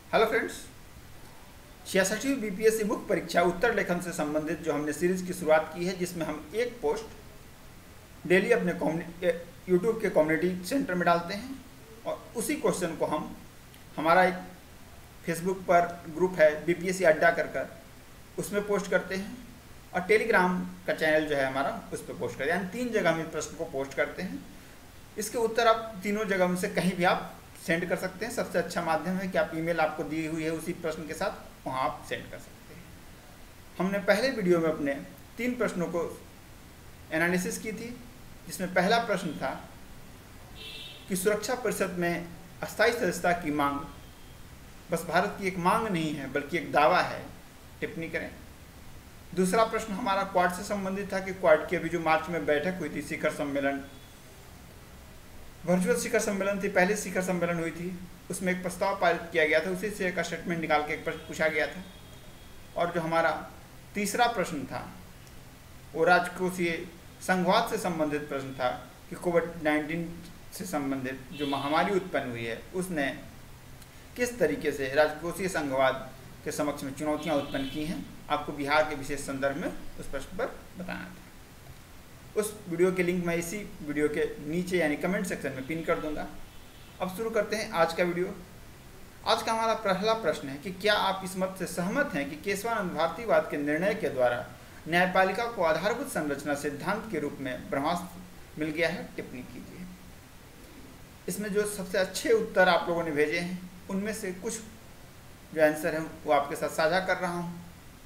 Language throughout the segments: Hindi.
हेलो फ्रेंड्स, 66वीं बीपीएससी मुख्य परीक्षा उत्तर लेखन से संबंधित जो हमने सीरीज की शुरुआत की है, जिसमें हम एक पोस्ट डेली अपने यूट्यूब के कम्युनिटी सेंटर में डालते हैं और उसी क्वेश्चन को हम हमारा एक फेसबुक पर ग्रुप है बीपीएससी अड्डा कर उसमें पोस्ट करते हैं और टेलीग्राम का चैनल जो है हमारा उस पर पोस्ट करते हैं। यानी 3 जगह हम इस प्रश्न को पोस्ट करते हैं। इसके उत्तर आप तीनों जगह में से कहीं भी आप सेंड कर सकते हैं। सबसे अच्छा माध्यम है कि आप ईमेल आपको दी हुई है उसी प्रश्न के साथ वहाँ आप सेंड कर सकते हैं। हमने पहले वीडियो में अपने 3 प्रश्नों को एनालिसिस की थी, जिसमें पहला प्रश्न था कि सुरक्षा परिषद में अस्थायी सदस्यता की मांग बस भारत की एक मांग नहीं है बल्कि एक दावा है, टिप्पणी करें। दूसरा प्रश्न हमारा क्वाड से संबंधित था कि क्वाड की अभी जो मार्च में बैठक हुई थी, शिखर सम्मेलन, वर्चुअल शिखर सम्मेलन थी, पहले शिखर सम्मेलन हुई थी, उसमें एक प्रस्ताव पारित किया गया था, उसी से एक स्टेटमेंट निकाल के एक प्रश्न पूछा गया था। और जो हमारा तीसरा प्रश्न था वो राजकोषीय संघवाद से संबंधित प्रश्न था कि कोविड-19 से संबंधित जो महामारी उत्पन्न हुई है उसने किस तरीके से राजकोषीय संघवाद के समक्ष में चुनौतियां उत्पन्न की हैं, आपको बिहार के विशेष संदर्भ में उस प्रश्न पर बताना था। उस वीडियो के लिंक मैं इसी वीडियो के नीचे यानी कमेंट सेक्शन में पिन कर दूंगा। अब शुरू करते हैं आज का वीडियो। आज का हमारा पहला प्रश्न है कि क्या आप इस मत से सहमत हैं कि केशवानंद भारतीवाद के निर्णय के द्वारा न्यायपालिका को आधारभूत संरचना सिद्धांत के रूप में ब्रह्मास्त्र मिल गया है, टिप्पणी कीजिए। इसमें जो सबसे अच्छे उत्तर आप लोगों ने भेजे हैं उनमें से कुछ जो आंसर है वो आपके साथ साझा कर रहा हूँ।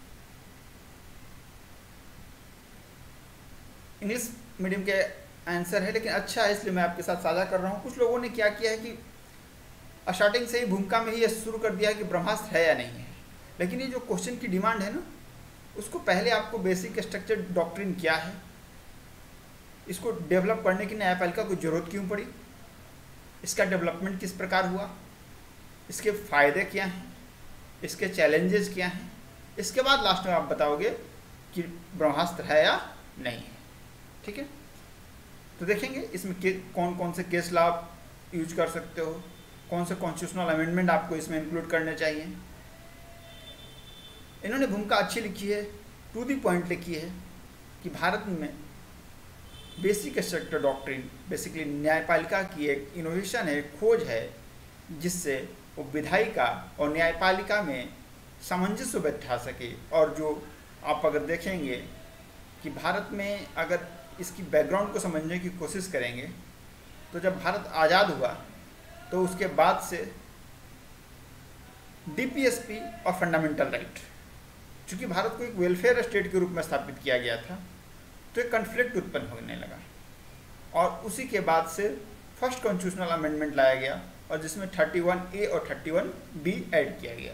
इंग्लिश मीडियम के आंसर है लेकिन अच्छा है इसलिए मैं आपके साथ साझा कर रहा हूँ। कुछ लोगों ने क्या किया है कि स्टार्टिंग से ही भूमिका में ही ये शुरू कर दिया है कि ब्रह्मास्त्र है या नहीं है, लेकिन ये जो क्वेश्चन की डिमांड है ना, उसको पहले आपको बेसिक स्ट्रक्चर डॉक्ट्रिन क्या है, इसको डेवलप करने की न्यायपालिका को जरूरत क्यों पड़ी, इसका डेवलपमेंट किस प्रकार हुआ, इसके फ़ायदे क्या हैं, इसके चैलेंजेस क्या हैं, इसके बाद लास्ट में आप बताओगे कि ब्रह्मास्त्र है या नहीं है। ठीक है, तो देखेंगे इसमें कौन कौन से केस लॉ आप यूज कर सकते हो, कौन से कॉन्स्टिट्यूशनल अमेंडमेंट आपको इसमें इंक्लूड करने चाहिए। इन्होंने भूमिका अच्छी लिखी है, टू दी पॉइंट लिखी है कि भारत में बेसिक स्ट्रक्चर डॉक्ट्रिन बेसिकली न्यायपालिका की एक इनोवेशन है, खोज है, जिससे वो विधायिका और न्यायपालिका में सामंजस्य बैठा सके। और जो आप अगर देखेंगे कि भारत में अगर इसकी बैकग्राउंड को समझने की कोशिश करेंगे तो जब भारत आज़ाद हुआ तो उसके बाद से डीपीएसपी और फंडामेंटल राइट, चूँकि भारत को एक वेलफेयर स्टेट के रूप में स्थापित किया गया था तो एक कन्फ्लिक्ट उत्पन्न होने लगा और उसी के बाद से फर्स्ट कॉन्स्टिट्यूशनल अमेंडमेंट लाया गया और जिसमें 31A और 31B ऐड किया गया,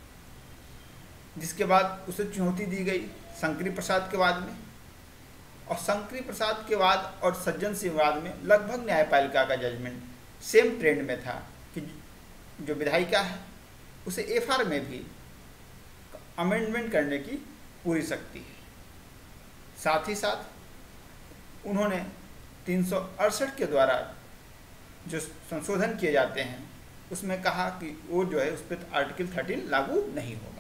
जिसके बाद उसे चुनौती दी गई शंकरी प्रसाद के बाद में। और शंकरी प्रसाद के बाद और सज्जन सिंह बाद में लगभग न्यायपालिका का जजमेंट सेम ट्रेंड में था कि जो विधायिका है उसे एफआर में भी अमेंडमेंट करने की पूरी शक्ति है। साथ ही साथ उन्होंने 368 के द्वारा जो संशोधन किए जाते हैं उसमें कहा कि वो जो है उस पर आर्टिकल 13 लागू नहीं होगा।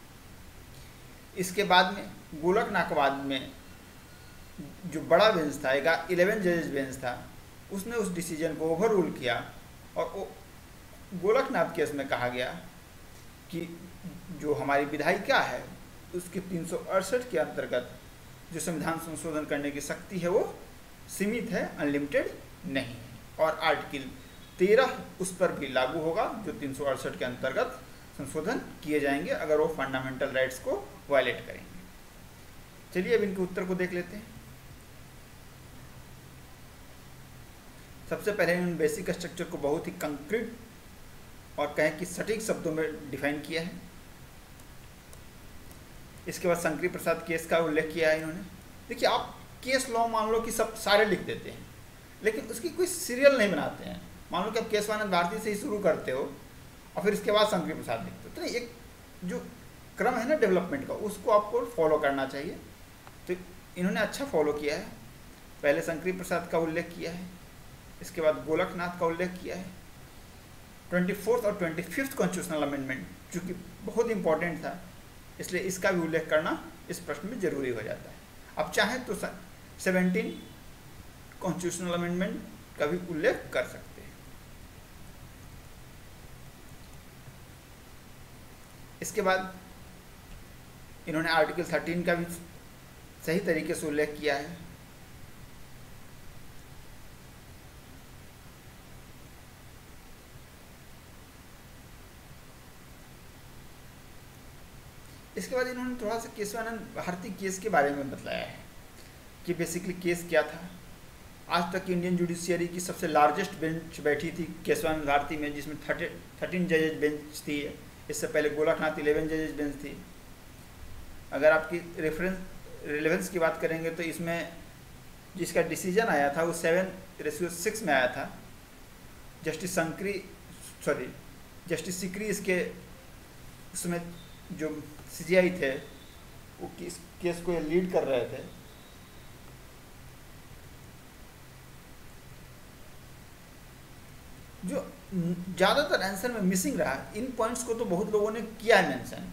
इसके बाद में गोलकनाथ में जो बड़ा बेंच था, 11 जजेस बेंच था, उसने उस डिसीजन को ओवर रूल किया और गोलकनाथ केस में कहा गया कि जो हमारी विधायिका है उसके 368 के अंतर्गत जो संविधान संशोधन करने की शक्ति है वो सीमित है, अनलिमिटेड नहीं है। और आर्टिकल 13 उस पर भी लागू होगा जो 368 के अंतर्गत संशोधन किए जाएंगे अगर वो फंडामेंटल राइट्स को वायलेट करेंगे। चलिए अब इनके उत्तर को देख लेते हैं। सबसे पहले इन्होंने बेसिक स्ट्रक्चर को बहुत ही कंक्रीट और कहें कि सटीक शब्दों में डिफाइन किया है। इसके बाद शंकरी प्रसाद केस का उल्लेख किया है इन्होंने। देखिए, आप केस लॉ मान लो कि सब सारे लिख देते हैं लेकिन उसकी कोई सीरियल नहीं बनाते हैं। मान लो कि आप केशवानंद भारती से ही शुरू करते हो और फिर इसके बाद शंकरी प्रसाद लिखते हो, तो एक जो क्रम है ना डेवलपमेंट का, उसको आपको फॉलो करना चाहिए। तो इन्होंने अच्छा फॉलो किया है। पहले शंकरी प्रसाद का उल्लेख किया है, इसके बाद गोलकनाथ का उल्लेख किया है, 24th और 25th कॉन्स्टिट्यूशनल अमेंडमेंट चूँकि बहुत इंपॉर्टेंट था, इसलिए इसका भी उल्लेख करना इस प्रश्न में जरूरी हो जाता है। अब चाहें तो 17 कॉन्स्टिट्यूशनल अमेंडमेंट का भी उल्लेख कर सकते हैं। इसके बाद इन्होंने आर्टिकल 13 का भी सही तरीके से उल्लेख किया है। इसके बाद इन्होंने थोड़ा सा केशवानंद भारती केस के बारे में बताया है कि बेसिकली केस क्या था। आज तक इंडियन जुडिशियरी की सबसे लार्जेस्ट बेंच बैठी थी केशवानंद भारती में, जिसमें 13 जजेज बेंच थी। इससे पहले गोलकनाथ 11 जजेज बेंच थी। अगर आपकी रिलेवेंस की बात करेंगे तो इसमें जिसका डिसीजन आया था वो 7:6 में आया था। जस्टिस सिकरी इसके उसमें जो CJI थे वो केस को लीड कर रहे थे। जो ज़्यादातर आंसर में मिसिंग रहा, इन पॉइंट्स को तो बहुत लोगों ने किया है mention.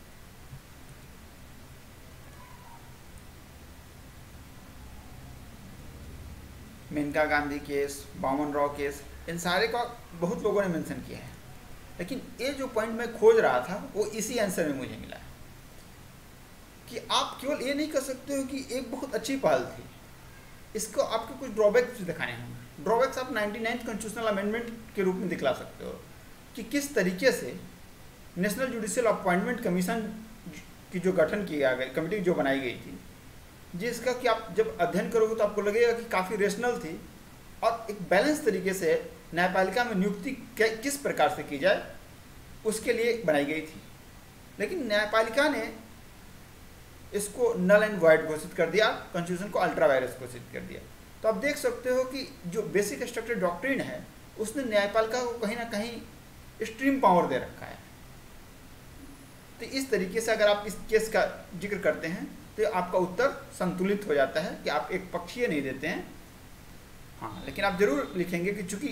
Maneka Gandhi case, Waman Rao case, इन सारे का बहुत लोगों ने मेंशन किया है, लेकिन ये जो पॉइंट मैं खोज रहा था वो इसी आंसर में मुझे मिला कि आप केवल ये नहीं कर सकते हो कि एक बहुत अच्छी पहल थी, इसको आपको कुछ ड्रॉबैक्स दिखाने होंगे। ड्रॉबैक्स आप 99th कॉन्स्टिट्यूशनल अमेंडमेंट के रूप में दिखला सकते हो कि किस तरीके से नेशनल जुडिशियल अपॉइंटमेंट कमीशन की जो गठन किया गया, कमेटी जो बनाई गई थी, जिसका कि आप जब अध्ययन करोगे तो आपको लगेगा कि काफ़ी रेशनल थी और एक बैलेंस तरीके से न्यायपालिका में नियुक्ति किस प्रकार से की जाए उसके लिए बनाई गई थी। लेकिन न्यायपालिका ने इसको नल एंड वॉइड घोषित कर दिया, कॉन्स्टिट्यूशन को अल्ट्रा वायरस घोषित कर दिया। तो आप देख सकते हो कि जो बेसिक स्ट्रक्चर डॉक्ट्रिन है उसने न्यायपालिका को कहीं ना कहीं एक्सट्रीम पावर दे रखा है। तो इस तरीके से अगर आप इस केस का जिक्र करते हैं तो आपका उत्तर संतुलित हो जाता है कि आप एक पक्षीय नहीं देते हैं। हाँ, लेकिन आप जरूर लिखेंगे कि चूंकि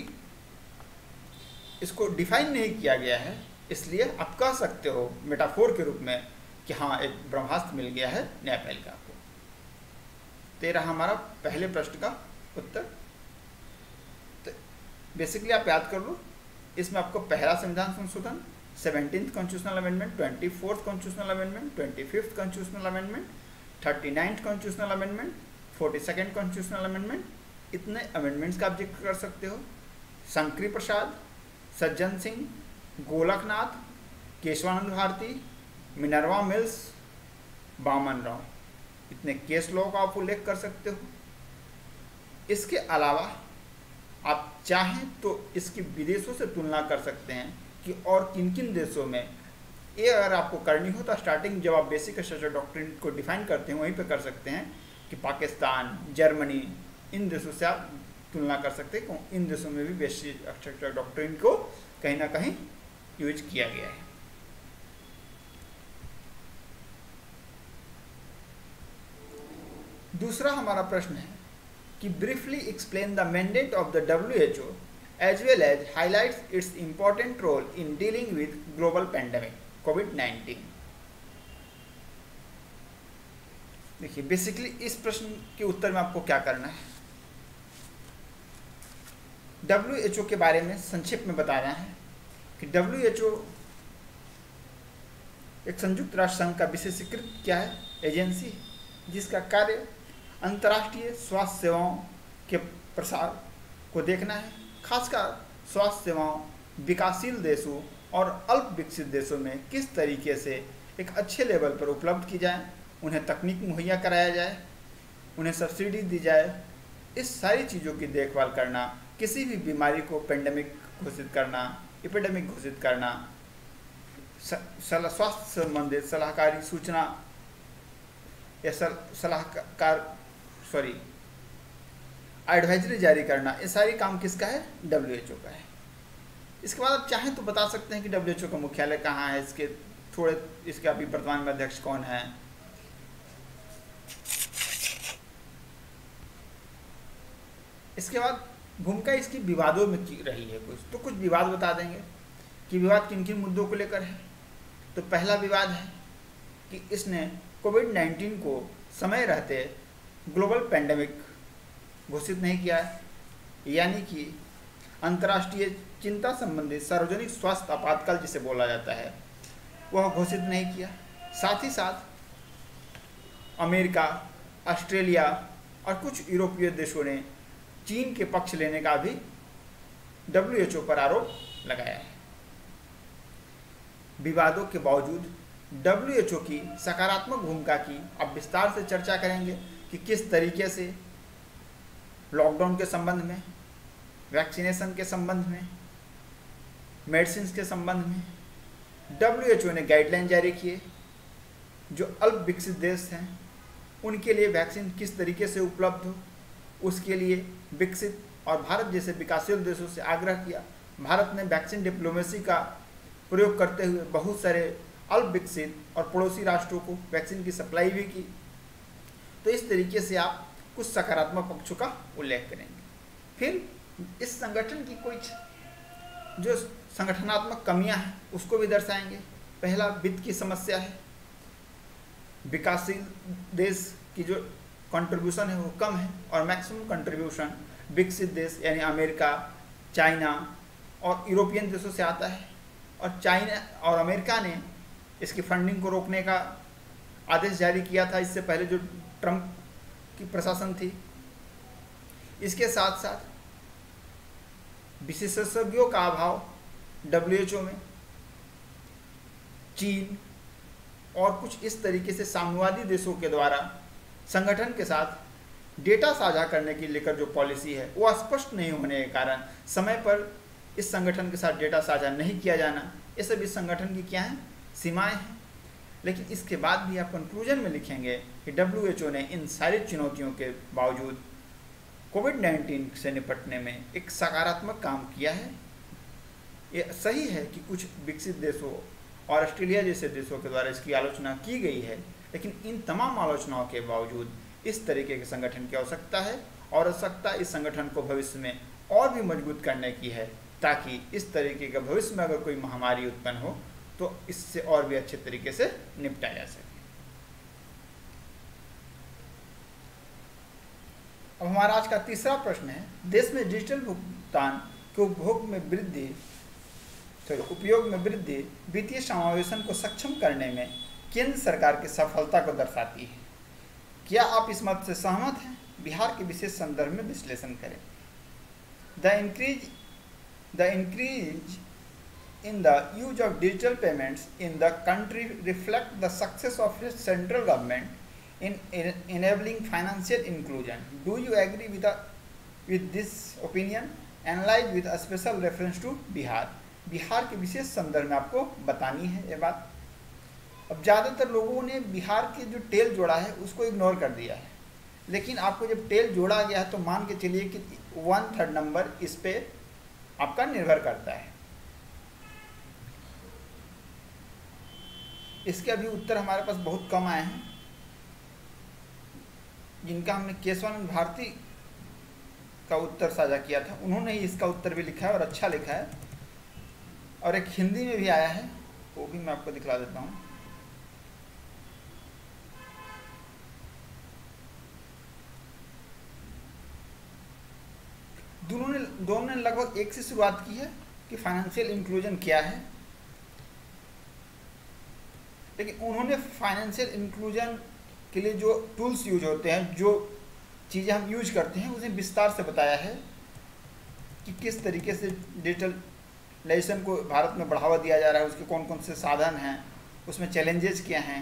इसको डिफाइन नहीं किया गया है इसलिए आप कह सकते हो मेटाफोर के रूप में कि हाँ एक ब्रह्मास्त्र मिल गया है न्यायपालिका को। तेरा हमारा पहले प्रश्न का उत्तर। तो बेसिकली आप याद कर लो, इसमें आपको पहला संविधान संशोधन, 17th constitutional amendment, 24th constitutional amendment, 25th constitutional amendment, 39th constitutional amendment, 42nd constitutional amendment, इतने अमेंडमेंट्स का आप जिक्र कर सकते हो। शंकरी प्रसाद, सज्जन सिंह, गोलकनाथ, केशवानंद भारती, मिनर्वा मिल्स, वामन राव, इतने केस लॉ का आप उल्लेख कर सकते हो। इसके अलावा आप चाहें तो इसकी विदेशों से तुलना कर सकते हैं कि और किन किन देशों में ये अगर आपको करनी हो तो स्टार्टिंग जब आप बेसिक स्ट्रक्चर डॉक्ट्रिन को डिफाइन करते हैं वहीं पे कर सकते हैं कि पाकिस्तान, जर्मनी, इन देशों से आप तुलना कर सकते हैं। इन देशों में भी बेसिक स्ट्रक्चर डॉक्ट्रिन को कहीं ना कहीं यूज किया गया है। दूसरा हमारा प्रश्न है कि briefly explain the mandate of the WHO as well as highlights its important role in dealing with global pandemic COVID-19। देखिए बेसिकली इस प्रश्न के उत्तर में आपको क्या करना है, WHO के बारे में संक्षेप में बताना है कि WHO एक संयुक्त राष्ट्र संघ का विशेषीकृत क्या है एजेंसी है जिसका कार्य अंतर्राष्ट्रीय स्वास्थ्य सेवाओं के प्रसार को देखना है। खासकर स्वास्थ्य सेवाओं विकासशील देशों और अल्प विकसित देशों में किस तरीके से एक अच्छे लेवल पर उपलब्ध की जाए, उन्हें तकनीक मुहैया कराया जाए, उन्हें सब्सिडी दी जाए। इस सारी चीज़ों की देखभाल करना, किसी भी बीमारी को पेंडेमिक घोषित करना, एपिडेमिक घोषित करना, स्वास्थ्य संबंधित सलाहकारी सूचना या एडवाइजरी जारी करना, ये सारी काम किसका है WHO का है। इसके बाद आप चाहें तो बता सकते हैं कि WHO का मुख्यालय कहाँ है, इसके अभी वर्तमान में अध्यक्ष कौन है। इसके बाद भूमिका इसकी विवादों में रही है कुछ विवाद बता देंगे कि विवाद किन किन मुद्दों को लेकर है। तो पहला विवाद है कि इसने कोविड-19 को समय रहते ग्लोबल पैंडेमिक घोषित नहीं किया है, यानी कि अंतर्राष्ट्रीय चिंता संबंधित सार्वजनिक स्वास्थ्य आपातकाल जिसे बोला जाता है वह घोषित नहीं किया। साथ ही साथ अमेरिका, ऑस्ट्रेलिया और कुछ यूरोपीय देशों ने चीन के पक्ष लेने का भी WHO पर आरोप लगाया है। विवादों के बावजूद WHO की सकारात्मक भूमिका की अब विस्तार से चर्चा करेंगे कि किस तरीके से लॉकडाउन के संबंध में, वैक्सीनेशन के संबंध में, मेडिसिन के संबंध में WHO ने गाइडलाइन जारी किए। जो अल्प विकसित देश हैं उनके लिए वैक्सीन किस तरीके से उपलब्ध हो, उसके लिए विकसित और भारत जैसे विकासशील देशों से आग्रह किया। भारत ने वैक्सीन डिप्लोमेसी का प्रयोग करते हुए बहुत सारे अल्प विकसित और पड़ोसी राष्ट्रों को वैक्सीन की सप्लाई भी की। तो इस तरीके से आप कुछ सकारात्मक पक्षों का उल्लेख करेंगे। फिर इस संगठन की कुछ जो संगठनात्मक कमियां हैं उसको भी दर्शाएंगे। पहला, वित्त की समस्या है। विकासशील देश की जो कंट्रीब्यूशन है वो कम है और मैक्सिमम कंट्रीब्यूशन विकसित देश यानी अमेरिका, चाइना और यूरोपियन देशों से आता है। और चाइना और अमेरिका ने इसकी फंडिंग को रोकने का आदेश जारी किया था इससे पहले जो ट्रंप की प्रशासन थी। इसके साथ साथ विशेषज्ञों का अभाव WHO में, चीन और कुछ इस तरीके से साम्यवादी देशों के द्वारा संगठन के साथ डेटा साझा करने की लेकर जो पॉलिसी है वो स्पष्ट नहीं होने के कारण समय पर इस संगठन के साथ डेटा साझा नहीं किया जाना, ये सब इस संगठन की क्या हैं, सीमाएं हैं। लेकिन इसके बाद भी आप कंक्लूजन में लिखेंगे कि WHO ने इन सारी चुनौतियों के बावजूद कोविड-19 से निपटने में एक सकारात्मक काम किया है। ये सही है कि कुछ विकसित देशों और ऑस्ट्रेलिया जैसे देशों के द्वारा इसकी आलोचना की गई है, लेकिन इन तमाम आलोचनाओं के बावजूद इस तरीके के संगठन की आवश्यकता है और आवश्यकता इस संगठन को भविष्य में और भी मजबूत करने की है, ताकि इस तरीके का भविष्य में अगर कोई महामारी उत्पन्न हो तो इससे और भी अच्छे तरीके से निपटा जा सके। अब हमारा आज का तीसरा प्रश्न है, देश में डिजिटल भुगतान के उपयोग में वृद्धि वित्तीय समावेशन को सक्षम करने में केंद्र सरकार की सफलता को दर्शाती है। क्या आप इस मत से सहमत हैं? बिहार के विशेष संदर्भ में विश्लेषण करें। The increase in the use of digital payments in the country reflect the success of its central government in enabling financial inclusion. Do you agree with this opinion? Analyze with a special reference to Bihar. Bihar के विशेष संदर्भ में आपको बतानी है ये बात। अब ज़्यादातर लोगों ने बिहार के जो टेल जोड़ा है उसको इग्नोर कर दिया है, लेकिन आपको जब टेल जोड़ा गया है तो मान के चलिए कि 1/3 नंबर इस पे आपका निर्भर करता है। इसके अभी उत्तर हमारे पास बहुत कम आए हैं, जिनका हमने केशवानंद भारती का उत्तर साझा किया था, उन्होंने ही इसका उत्तर भी लिखा है और अच्छा लिखा है। और एक हिंदी में भी आया है, वो भी मैं आपको दिखला देता हूँ। दोनों ने लगभग एक से शुरुआत की है कि फाइनेंशियल इंक्लूजन क्या है, लेकिन उन्होंने फाइनेंशियल इंक्लूजन के लिए जो टूल्स यूज होते हैं, जो चीज़ें हम यूज करते हैं, उसे विस्तार से बताया है कि किस तरीके से डिजिटलाइजेशन को भारत में बढ़ावा दिया जा रहा है, उसके कौन कौन से साधन हैं, उसमें चैलेंजेस क्या हैं।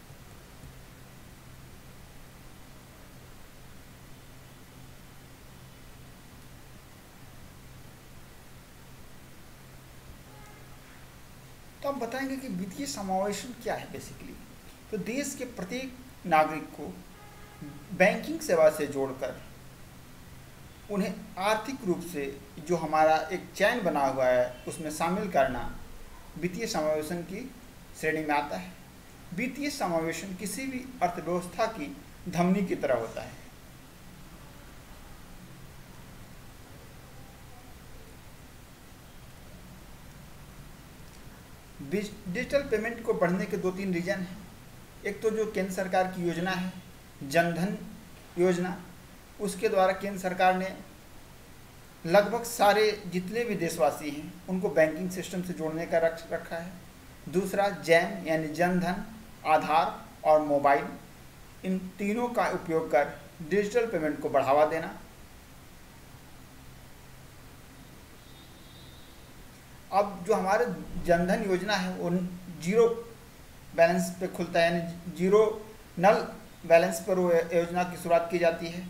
तो हम बताएंगे कि वित्तीय समावेशन क्या है बेसिकली। तो देश के प्रत्येक नागरिक को बैंकिंग सेवा से जोड़कर उन्हें आर्थिक रूप से जो हमारा एक चैन बना हुआ है उसमें शामिल करना वित्तीय समावेशन की श्रेणी में आता है। वित्तीय समावेशन किसी भी अर्थव्यवस्था की धमनी की तरह होता है। डिजिटल पेमेंट को बढ़ने के 2-3 रीजन हैं। एक तो जो केंद्र सरकार की योजना है जनधन योजना, उसके द्वारा केंद्र सरकार ने लगभग सारे जितने भी देशवासी हैं उनको बैंकिंग सिस्टम से जोड़ने का रखा है। दूसरा जैम यानी जनधन, आधार और मोबाइल, इन तीनों का उपयोग कर डिजिटल पेमेंट को बढ़ावा देना। अब जो हमारे जनधन योजना है वो जीरो बैलेंस पे खुलता है, यानी जीरो नल बैलेंस पर वो योजना की शुरुआत की जाती है।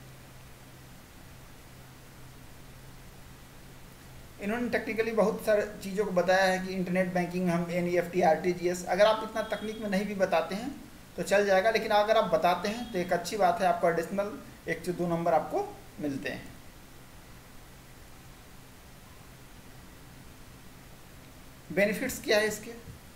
इन्होंने टेक्निकली बहुत सारे चीज़ों को बताया है कि इंटरनेट बैंकिंग में हम NEFT RTGS, अगर आप इतना तकनीक में नहीं भी बताते हैं तो चल जाएगा, लेकिन अगर आप बताते हैं तो एक अच्छी बात है, आपको एडिशनल 1 से 2 नंबर आपको मिलते हैं। बेनिफिट्स क्या है इसके?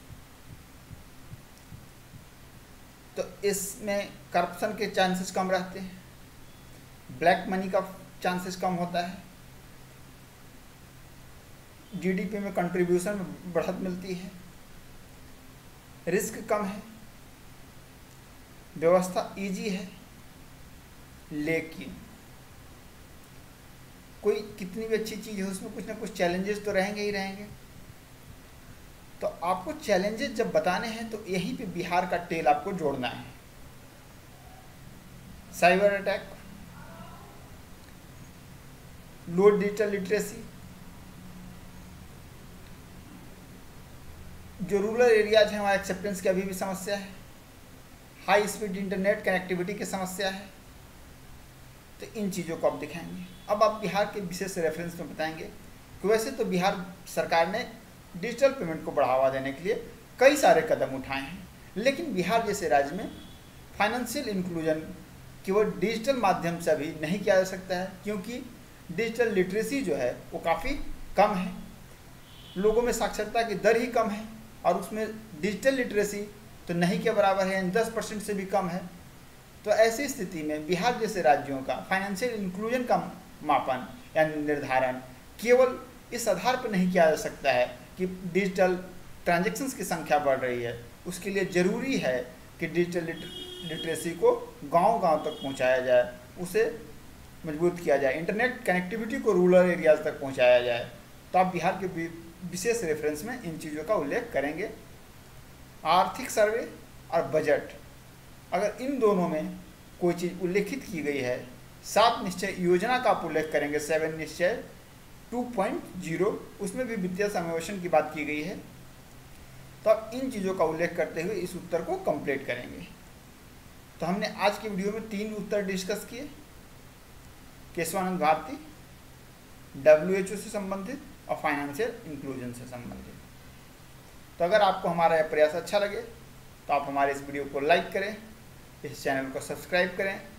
तो इसमें करप्शन के चांसेस कम रहते हैं, ब्लैक मनी का चांसेस कम होता है, GDP में कंट्रीब्यूशन में बढ़त मिलती है, रिस्क कम है, व्यवस्था इजी है। लेकिन कोई कितनी भी अच्छी चीज़ है उसमें कुछ ना कुछ चैलेंजेस तो रहेंगे ही रहेंगे। तो आपको चैलेंजेस जब बताने हैं तो यहीं पे बिहार का टेल आपको जोड़ना है। Cyber attack, low digital literacy, जो रूरल एरियाज हैं वहाँ एक्सेप्टेंस की अभी भी समस्या है, हाई स्पीड इंटरनेट कनेक्टिविटी की समस्या है। तो इन चीज़ों को आप दिखाएंगे। अब आप बिहार के विशेष रेफरेंस में बताएंगे कि वैसे तो बिहार सरकार ने डिजिटल पेमेंट को बढ़ावा देने के लिए कई सारे कदम उठाए हैं, लेकिन बिहार जैसे राज्य में फाइनेंशियल इंक्लूजन केवल डिजिटल माध्यम से अभी नहीं किया जा सकता है, क्योंकि डिजिटल लिटरेसी जो है वो काफ़ी कम है, लोगों में साक्षरता की दर ही कम है, और उसमें डिजिटल लिटरेसी तो नहीं के बराबर है, यानी 10% से भी कम है। तो ऐसी स्थिति में बिहार जैसे राज्यों का फाइनेंशियल इंक्लूजन का मापन यानी निर्धारण केवल इस आधार पर नहीं किया जा सकता है कि डिजिटल ट्रांजैक्शंस की संख्या बढ़ रही है। उसके लिए ज़रूरी है कि डिजिटल लिटरेसी को गांव-गांव तक पहुंचाया जाए, उसे मजबूत किया जाए, इंटरनेट कनेक्टिविटी को रूरल एरियाज तक पहुंचाया जाए। तो आप बिहार के विशेष रेफरेंस में इन चीज़ों का उल्लेख करेंगे। आर्थिक सर्वे और बजट, अगर इन दोनों में कोई चीज़ उल्लेखित की गई है, 7 निश्चय योजना का आप उल्लेख करेंगे, 7 निश्चय 2.0, उसमें भी वित्तीय समावेशन की बात की गई है। तो आप इन चीज़ों का उल्लेख करते हुए इस उत्तर को कंप्लीट करेंगे। तो हमने आज की वीडियो में 3 उत्तर डिस्कस किए, केशवानंद भारती, WHO से संबंधित और फाइनेंशियल इंक्लूजन से संबंधित। तो अगर आपको हमारा यह प्रयास अच्छा लगे तो आप हमारे इस वीडियो को लाइक करें, इस चैनल को सब्सक्राइब करें